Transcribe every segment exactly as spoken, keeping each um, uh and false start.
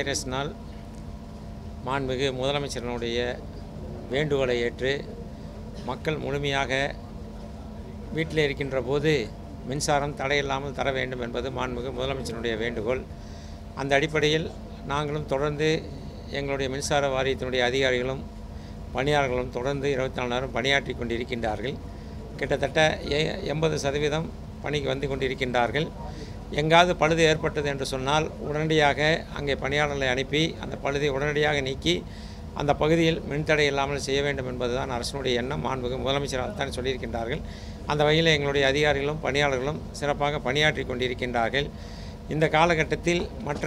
வைரஸ்னால் மாண்புமிகு முதலமைச்சரினுடைய வேண்டுகோளை ஏற்று மக்கள் முழுமையாக வீட்டில் இருக்கின்ற போது மின்சாரம் தடையில்லாமல் தர வேண்டும் என்பது மாண்புமிகு முதலமைச்சரினுடைய வேண்டுகோள். அந்த அடிப்படையில் நாங்களும் தொடர்ந்து எங்களுடைய மின்சார வாரியத்தினுடைய அதிகாரிகளும் பணியாளர்களும் தொடர்ந்து இருபத்தி நாலு நேரம் பணியாற்றி கொண்டிருக்கின்றார்கள். கிட்டத்தட்ட எண்பது சதவீதம் பணிக்கு வந்து கொண்டிருக்கின்றார்கள். எங்காவது பழுது ஏற்பட்டது என்று சொன்னால் உடனடியாக அங்கே பணியாளர்களை அனுப்பி அந்த பழுதை உடனடியாக நீக்கி அந்த பகுதியில் மின்தடை இல்லாமல் செய்ய வேண்டும் என்பதுதான் அரசினுடைய எண்ணம். மாண்புமிகு முதலமைச்சர் தான் சொல்லியிருக்கின்றார்கள். அந்த வகையில் எங்களுடைய அதிகாரிகளும் பணியாளர்களும் சிறப்பாக பணியாற்றி கொண்டிருக்கின்றார்கள். இந்த காலகட்டத்தில் மற்ற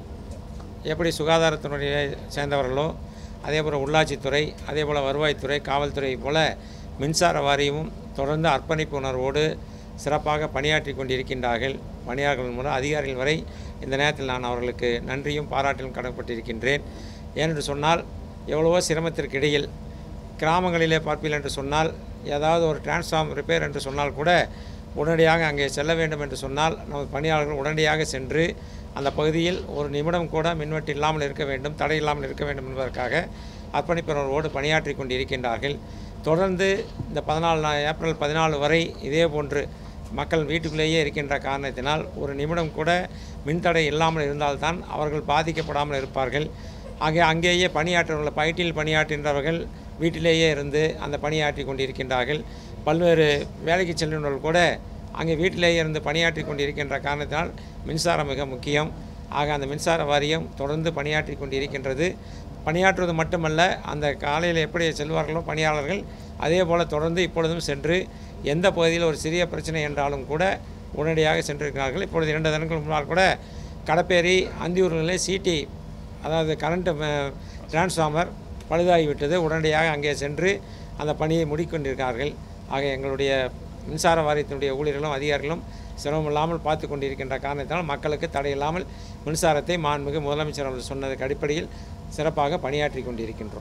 எப்படி சுகாதாரத்துறையை சேர்ந்தவர்களோ அதேபோல் உள்ளாட்சித்துறை, அதேபோல் வருவாய்த்துறை, காவல்துறை போல மின்சார வாரியமும் தொடர்ந்து அர்ப்பணிப்பு உணர்வோடு சிறப்பாக பணியாற்றி கொண்டிருக்கின்றார்கள். பணியாளர்கள் மூலம் அதிகாரிகள் வரை இந்த நேரத்தில் நான் அவர்களுக்கு நன்றியும் பாராட்டிலும் கடமைப்பட்டிருக்கின்றேன். ஏனென்று சொன்னால் எவ்வளவோ சிரமத்திற்கு இடையில் கிராமங்களிலே பார்ப்பீர்கள் என்று சொன்னால் ஏதாவது ஒரு டிரான்ஸ்ஃபார்ம் ரிப்பேர் என்று சொன்னால் கூட உடனடியாக அங்கே செல்ல வேண்டும் என்று சொன்னால் நமது பணியாளர்கள் உடனடியாக சென்று அந்த பகுதியில் ஒரு நிமிடம் கூட மின்வெட்டு இல்லாமல் இருக்க வேண்டும், தடை இல்லாமல் இருக்க வேண்டும் என்பதற்காக அர்ப்பணிப்புணர்வோடு பணியாற்றி கொண்டிருக்கின்றார்கள். தொடர்ந்து இந்த பதினாலு ஏப்ரல் பதினாலு வரை இதே போன்று மக்கள் வீட்டுக்குள்ளேயே இருக்கின்ற காரணத்தினால் ஒரு நிமிடம் கூட மின்தடை இல்லாமல் இருந்தால்தான் அவர்கள் பாதிக்கப்படாமல் இருப்பார்கள். ஆகிய அங்கேயே பணியாற்றவர்கள் பயிட்டில் பணியாற்றுகின்றவர்கள் வீட்டிலேயே இருந்து அந்த பணியாற்றி கொண்டிருக்கின்றார்கள். பல்வேறு வேலைக்கு செல்கின்றவர்கள் கூட அங்கே வீட்டிலேயே இருந்து பணியாற்றி கொண்டிருக்கின்ற காரணத்தினால் மின்சாரம் மிக முக்கியம். ஆக அந்த மின்சார வாரியம் தொடர்ந்து பணியாற்றி கொண்டிருக்கின்றது. பணியாற்றுவது மட்டுமல்ல, அந்த காலையில் எப்படி செல்வார்களோ பணியாளர்கள் அதே போல் தொடர்ந்து இப்பொழுதும் சென்று எந்த பகுதியில் ஒரு சிறிய பிரச்சனை என்றாலும் கூட உடனடியாக சென்றிருக்கிறார்கள். இப்பொழுது இரண்டு தினங்கள் முன்னால் கூட கடப்பேரி அந்தியூர்களில் சிடி அதாவது கரண்ட் டிரான்ஸ்ஃபார்மர் பழுதாகிவிட்டது. உடனடியாக அங்கே சென்று அந்த பணியை முடிக்கொண்டிருக்கிறார்கள். ஆக எங்களுடைய மின்சார வாரியத்தினுடைய ஊழியர்களும் அதிகாரிகளும் சிரமமில்லாமல் பார்த்து கொண்டிருக்கின்ற காரணத்தினால் மக்களுக்கு தடையில்லாமல் மின்சாரத்தை மாண்புமிகு முதலமைச்சர் அவர்கள் சொன்னதுக்கு அடிப்படையில் சிறப்பாக பணியாற்றி கொண்டிருக்கின்றோம்.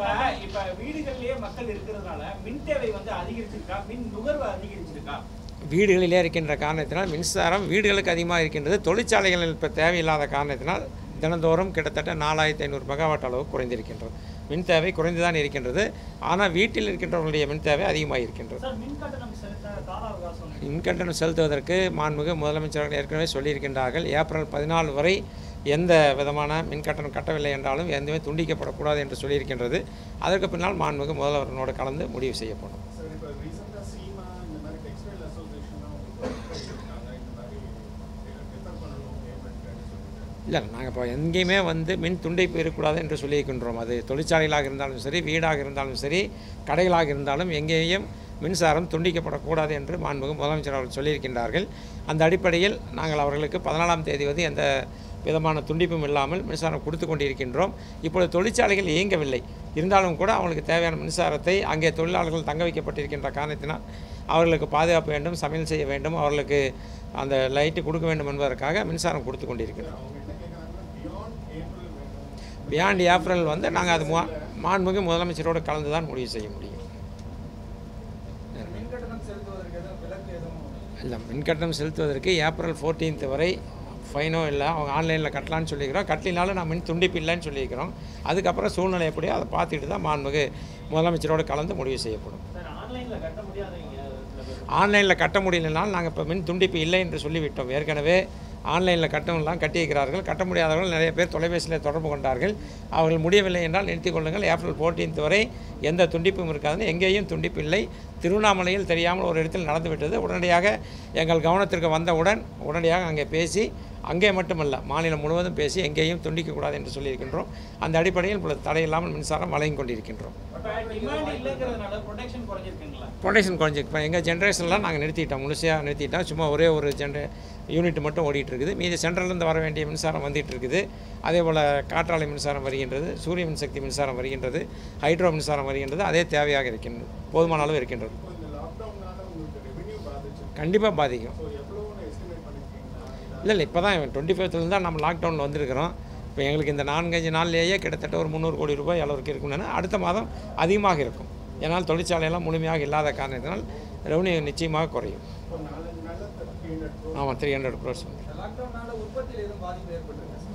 வீடுகளிலே இருக்கின்ற காரணத்தினால் மின்சாரம் வீடுகளுக்கு அதிகமாக இருக்கின்றது. தொழிற்சாலைகளில் இப்போ தேவையில்லாத காரணத்தினால் தினந்தோறும் கிட்டத்தட்ட நாலாயிரத்தி ஐநூறு மெகாவாட் அளவு குறைந்திருக்கின்றது. மின் தேவை குறைந்துதான் இருக்கின்றது. ஆனால் வீட்டில் இருக்கின்றவர்களுடைய மின் தேவை அதிகமாக இருக்கின்றது. மின்கட்டணம் செலுத்துவதற்கு மாண்புமிகு முதலமைச்சர்கள் ஏற்கனவே சொல்லியிருக்கின்றார்கள். ஏப்ரல் பதினாலு வரை எந்த விதமான மின்கட்டணம் கட்டவில்லை என்றாலும் எதுவுமே துண்டிக்கப்படக்கூடாது என்று சொல்லியிருக்கின்றது. அதற்கு பின்னால் மாண்புமிகு முதல்வர்களோடு கலந்து முடிவு செய்யப்படும். இல்லை, நாங்கள் இப்போ எங்கேயுமே வந்து மின் துண்டிப்பு இருக்கக்கூடாது என்று சொல்லியிருக்கின்றோம். அது தொழிற்சாலைகளாக இருந்தாலும் சரி, வீடாக இருந்தாலும் சரி, கடைகளாக இருந்தாலும் எங்கேயும் மின்சாரம் துண்டிக்கப்படக்கூடாது என்று மாண்புமிகு முதலமைச்சர் அவர்கள் சொல்லியிருக்கின்றார்கள். அந்த அடிப்படையில் நாங்கள் அவர்களுக்கு பதினாலாம் தேதி வந்து எந்த விதமான துண்டிப்பும் இல்லாமல் மின்சாரம் கொடுத்து கொண்டிருக்கின்றோம். இப்பொழுது தொழிற்சாலைகள் இயங்கவில்லை இருந்தாலும் கூட அவங்களுக்கு தேவையான மின்சாரத்தை அங்கே தொழிலாளர்கள் தங்க வைக்கப்பட்டிருக்கின்ற காரணத்தினால் அவர்களுக்கு பாதுகாப்பு வேண்டும், சமையல் செய்ய வேண்டும், அவர்களுக்கு அந்த லைட்டு கொடுக்க வேண்டும் என்பதற்காக மின்சாரம் கொடுத்து கொண்டிருக்கிறோம். பியாண்ட் ஏப்ரல் வந்து நாங்கள் அது மாண்புமிகு முதலமைச்சரோடு கலந்து தான் முடிவு செய்ய முடியும். இல்லை, மின்கட்டணம் செலுத்துவதற்கு ஏப்ரல் ஃபோர்டீன்த் வரை ஃபைனோ இல்லை, அவங்க ஆன்லைனில் கட்டலான்னு சொல்லியிருக்கிறோம். கட்டலினாலும் நான் மின் துண்டிப்பு இல்லைன்னு சொல்லியிருக்கிறோம். அதுக்கப்புறம் சூழ்நிலை எப்படியோ அதை பார்த்துட்டு தான் மாண்புமிகு முதலமைச்சரோடு கலந்து முடிவு செய்யப்படும். ஆன்லைனில் கட்ட முடியலனாலும் நாங்கள் இப்போ மின் துண்டிப்பு இல்லை என்று சொல்லிவிட்டோம். ஏற்கனவே ஆன்லைனில் கட்டணம்லாம் கட்டியிருக்கிறார்கள். கட்ட முடியாதவர்கள் நிறைய பேர் தொலைபேசியில் தொடர்பு கொண்டார்கள். அவர்கள் முடியவில்லை என்றால் நிறுத்திக் கொள்ளுங்கள். ஏப்ரல் ஃபோர்டீன்த் வரை எந்த துண்டிப்பும் இருக்காதுன்னு எங்கேயும் துண்டிப்பு இல்லை. திருவண்ணாமலையில் தெரியாமல் ஒரு இடத்தில் நடந்துவிட்டது. உடனடியாக எங்கள் கவனத்திற்கு வந்தவுடன் உடனடியாக அங்கே பேசி, அங்கே மட்டுமல்ல மாநிலம் முழுவதும் பேசி எங்கேயும் துண்டிக்கக்கூடாது என்று சொல்லியிருக்கின்றோம். அந்த அடிப்படையில் இப்பொழுது தடையில்லாமல் மின்சாரம் வழங்கி கொண்டிருக்கின்றோம். ப்ரொடக்ஷன் குறைஞ்சிருக்கு. இப்போ எங்கள் ஜென்ரேஷன்லாம் நாங்கள் நிறுத்திட்டோம், முழுசையாக நிறுத்திட்டோம். சும்மா ஒரே ஒரு ஜென்ரே யூனிட் மட்டும் ஓடிட்டு இருக்குது. மீதி சென்ட்ரலேருந்து வர வேண்டிய மின்சாரம் வந்துட்டு இருக்குது. அதே போல் காற்றாலை மின்சாரம் வருகின்றது, சூரிய மின்சக்தி மின்சாரம் வருகின்றது, ஹைட்ரோ மின்சாரம் வருகின்றது. அதே தேவையாக இருக்கின்றது, போதுமான அளவு இருக்கின்றது. கண்டிப்பாக பாதிக்கும். இல்லை இல்லை இப்போ தான் டுவெண்ட்டி ஃபைவ்த்துலேருந்து தான் நம்ம லாக்டவுனில் வந்திருக்கிறோம். இப்போ எங்களுக்கு இந்த நான்கஞ்சு நாள்லேயே கிட்டத்தட்ட ஒரு முந்நூறு கோடி ரூபாய் அளவுக்கு இருக்கும்னா அடுத்த மாதம் அதிகமாக இருக்கும். ஏன்னால் தொழிற்சாலையெல்லாம் முழுமையாக இல்லாத காரணத்தினால் ரெவன்யூ நிச்சயமாக குறையும். ஆமாம், த்ரீ ஹண்ட்ரட் க்ரோர்ஸ்.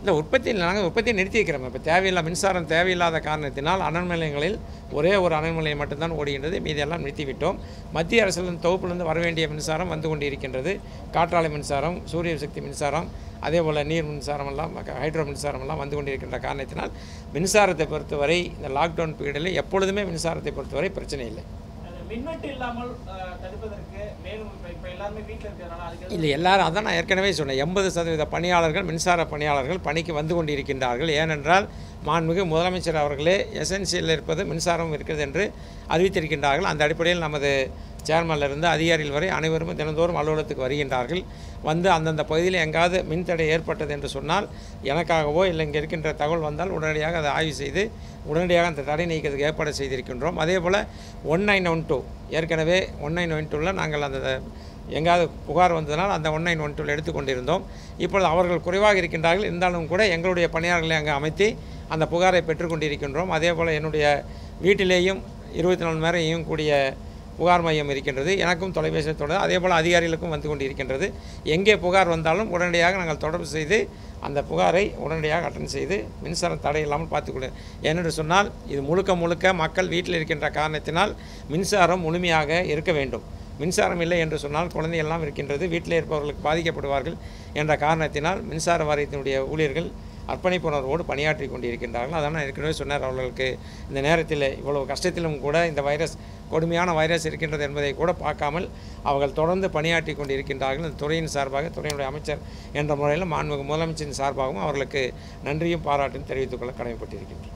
இல்லை உற்பத்தி நாங்கள் உற்பத்தியை நிறுத்தி வைக்கிறோம். இப்போ தேவையில்லா மின்சாரம் தேவையில்லாத காரணத்தினால் அனல் நிலையங்களில் ஒரே ஒரு அனல் நிலையம் மட்டும்தான் ஓடுகின்றது, மீதியெல்லாம் நிறுத்திவிட்டோம். மத்திய அரசின் தொகுப்பிலிருந்து வர வேண்டிய மின்சாரம் வந்து கொண்டிருக்கின்றது. காற்றாலை மின்சாரம், சூரிய சக்தி மின்சாரம், அதே போல் நீர் மின்சாரம் எல்லாம் ஹைட்ரோ மின்சாரம் எல்லாம் வந்து கொண்டிருக்கின்ற காரணத்தினால் மின்சாரத்தை பொறுத்தவரை இந்த லாக்டவுன் பீரியடில் எப்பொழுதுமே மின்சாரத்தை பொறுத்தவரை பிரச்சனை இல்லை. மின்வெட்டு இல்லாமல் தடுப்பதற்கு மேலும் இப்போ எல்லாருமே வீட்டில் இருக்கிறதுனால அதுக்கு இல்லை எல்லாரும் அதான் நான் ஏற்கனவே சொன்னேன். எண்பது சதவீத பணியாளர்கள் மின்சார பணியாளர்கள் பணிக்கு வந்து கொண்டிருக்கின்றார்கள். ஏனென்றால் மாண்புமிகு முதலமைச்சர் அவர்களே எசென்சியல் இருப்பது மின்சாரம் இருக்கிறது என்று அறிவித்திருக்கின்றார்கள். அந்த அடிப்படையில் நமது சேர்மனிலிருந்து அதிகாரிகள் வரை அனைவரும் தினந்தோறும் அலுவலகத்துக்கு வருகின்றார்கள். வந்து அந்தந்த பகுதியில் எங்காவது மின்தடை ஏற்பட்டது என்று சொன்னால் எனக்காகவோ இல்லை இங்கே இருக்கின்ற தகவல் வந்தால் உடனடியாக அதை ஆய்வு செய்து உடனடியாக அந்த தடை நீக்கிறதுக்கு ஏற்பாடு செய்திருக்கின்றோம். அதே போல் ஒன் நைன் ஒன் டூ ஏற்கனவே ஒன் நைன் ஒன் டூவில் நாங்கள் அந்த எங்காவது புகார் வந்ததனால் அந்த ஒன் நைன் ஒன் டூவில் எடுத்துக்கொண்டிருந்தோம். இப்பொழுது அவர்கள் குறைவாக இருக்கின்றார்கள். இருந்தாலும் கூட எங்களுடைய பணியாளர்களை அங்கே அமைத்து அந்த புகாரை பெற்றுக்கொண்டிருக்கின்றோம். அதே போல் என்னுடைய வீட்டிலேயும் இருபத்தி நாலு மணி நேரம் இயங்கக்கூடிய புகார் மையம் இருக்கின்றது. எனக்கும் தொலைபேசி தொடர்பு அதே போல் அதிகாரிகளுக்கும் வந்து கொண்டு இருக்கின்றது. எங்கே புகார் வந்தாலும் உடனடியாக நாங்கள் தொடர்பு செய்து அந்த புகாரை உடனடியாக அட்டன் செய்து மின்சாரம் தடை இல்லாமல் பார்த்துக்கொள்ள. ஏனென்று சொன்னால் இது முழுக்க முழுக்க மக்கள் வீட்டில் இருக்கின்ற காரணத்தினால் மின்சாரம் முழுமையாக இருக்க வேண்டும். மின்சாரம் இல்லை என்று சொன்னால் குழந்தையெல்லாம் இருக்கின்றது, வீட்டில் இருப்பவர்களுக்கு பாதிக்கப்படுவார்கள் என்ற காரணத்தினால் மின்சார வாரியத்தினுடைய ஊழியர்கள் அர்ப்பணிப்புணர்வோடு பணியாற்றி கொண்டிருக்கின்றார்கள். அதான் நான் ஏற்கனவே சொன்னார், அவர்களுக்கு இந்த நேரத்தில் இவ்வளவு கஷ்டத்திலும் கூட இந்த வைரஸ் கொடுமையான வைரஸ் இருக்கின்றது என்பதை கூட பார்க்காமல் அவர்கள் தொடர்ந்து பணியாற்றி கொண்டிருக்கின்றார்கள். இந்த துறையின் சார்பாக துறையினுடைய அமைச்சர் என்ற முறையில் மாண்புமிகு முதலமைச்சரின் சார்பாகவும் அவர்களுக்கு நன்றியும் பாராட்டும் தெரிவித்துக் கொள்ள கடமைப்பட்டிருக்கின்றனர்.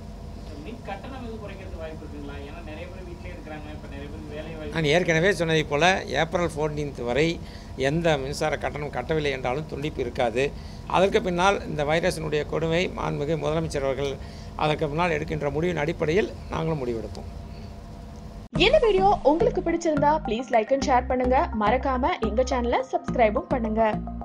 நான் ஏற்கனவே சொன்னதைப் போல ஏப்ரல் பதினான்காம் வரை எந்த மின்சார கட்டணம் கட்டவில்லை என்றாலும் துண்டிப்பு இருக்காது. அதற்கு பின்னால் இந்த வைரஸினுடைய கொடுமை மாண்புமிகு முதலமைச்சர் அவர்கள் அதற்கு பின்னால் எடுக்கின்ற முடிவின் அடிப்படையில் நாங்களும் முடிவெடுப்போம். இந்த வீடியோ உங்களுக்கு பிடிச்சிருந்தா ப்ளீஸ் லைக் அண்ட் ஷேர் பண்ணுங்க. மறக்காம எங்க சேனலை சப்ஸ்கிரைபும் பண்ணுங்க.